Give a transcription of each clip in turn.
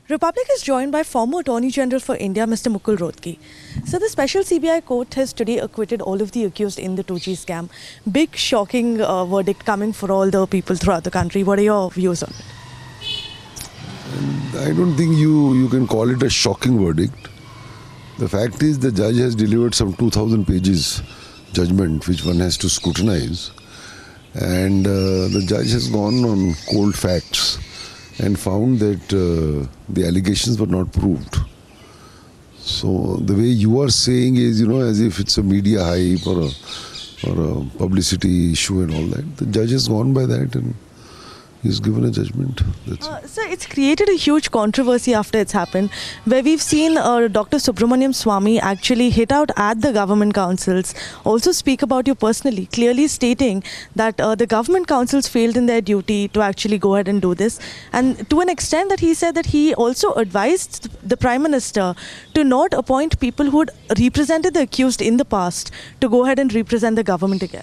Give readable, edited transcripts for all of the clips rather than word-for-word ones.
Republic is joined by former Attorney General for India, Mr. Mukul Rohatgi. So the special CBI court has today acquitted all of the accused in the 2G scam. Big shocking verdict coming for all the people throughout the country. What are your views on it? I don't think you can call it a shocking verdict. The fact is the judge has delivered some 2,000 pages judgment which one has to scrutinize, and the judge has gone on cold facts and found that the allegations were not proved. So the way you are saying is, as if it's a media hype or a publicity issue and all that. The judge has gone by that and he's given a judgment. Sir, it's created a huge controversy after it's happened, where we've seen Dr. Subramanian Swamy actually hit out at the government councils, also speak about you personally, clearly stating that the government councils failed in their duty to actually go ahead and do this. And to an extent that he said that he also advised the Prime Minister to not appoint people who had represented the accused in the past to go ahead and represent the government again.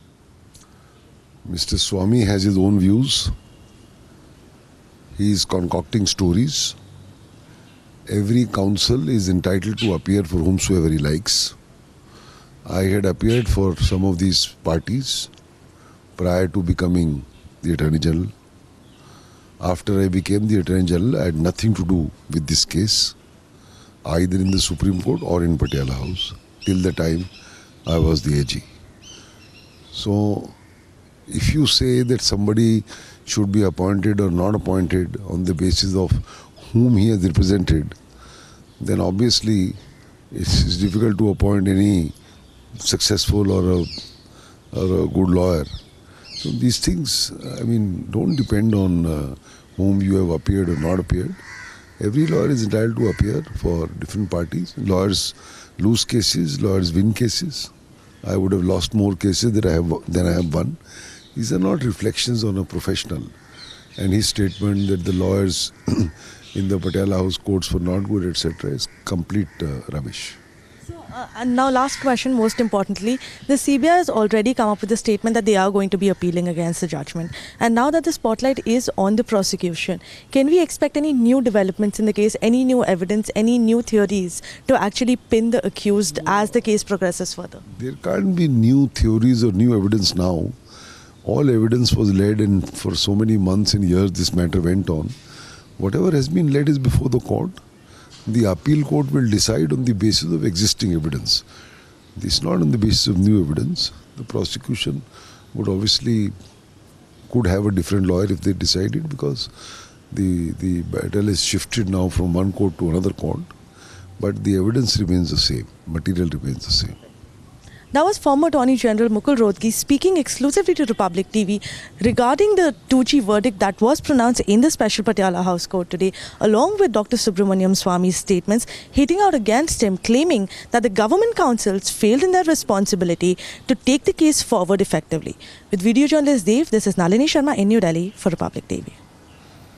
Mr. Swamy has his own views. He is concocting stories. Every council is entitled to appear for whomsoever he likes. I had appeared for some of these parties prior to becoming the Attorney General. After I became the Attorney General, I had nothing to do with this case, either in the Supreme Court or in Patiala House, till the time I was the AG. So, if you say that somebody should be appointed or not appointed on the basis of whom he has represented, then obviously it's difficult to appoint any successful or a good lawyer. So these things, don't depend on whom you have appeared or not appeared. Every lawyer is entitled to appear for different parties. Lawyers lose cases, lawyers win cases. I would have lost more cases than I have won. These are not reflections on a professional. And his statement that the lawyers in the Patiala House courts were not good, etc., is complete rubbish. So, and now last question, most importantly, the CBI has already come up with a statement that they are going to be appealing against the judgment. And now that the spotlight is on the prosecution, can we expect any new developments in the case, any new evidence, any new theories to actually pin the accused as the case progresses further? There can't be new theories or new evidence now. All evidence was laid, and for so many months and years this matter went on. Whatever has been laid is before the court. The appeal court will decide on the basis of existing evidence. This is not on the basis of new evidence. The prosecution would obviously could have a different lawyer if they decided, because the battle is shifted now from one court to another court. But the evidence remains the same, material remains the same. That was former Attorney General Mukul Rohatgi speaking exclusively to Republic TV regarding the 2G verdict that was pronounced in the special Patiala House Court today, along with Dr. Subramanian Swamy's statements hitting out against him, claiming that the government councils failed in their responsibility to take the case forward effectively. With video journalist Dev, this is Nalini Sharma in New Delhi for Republic TV.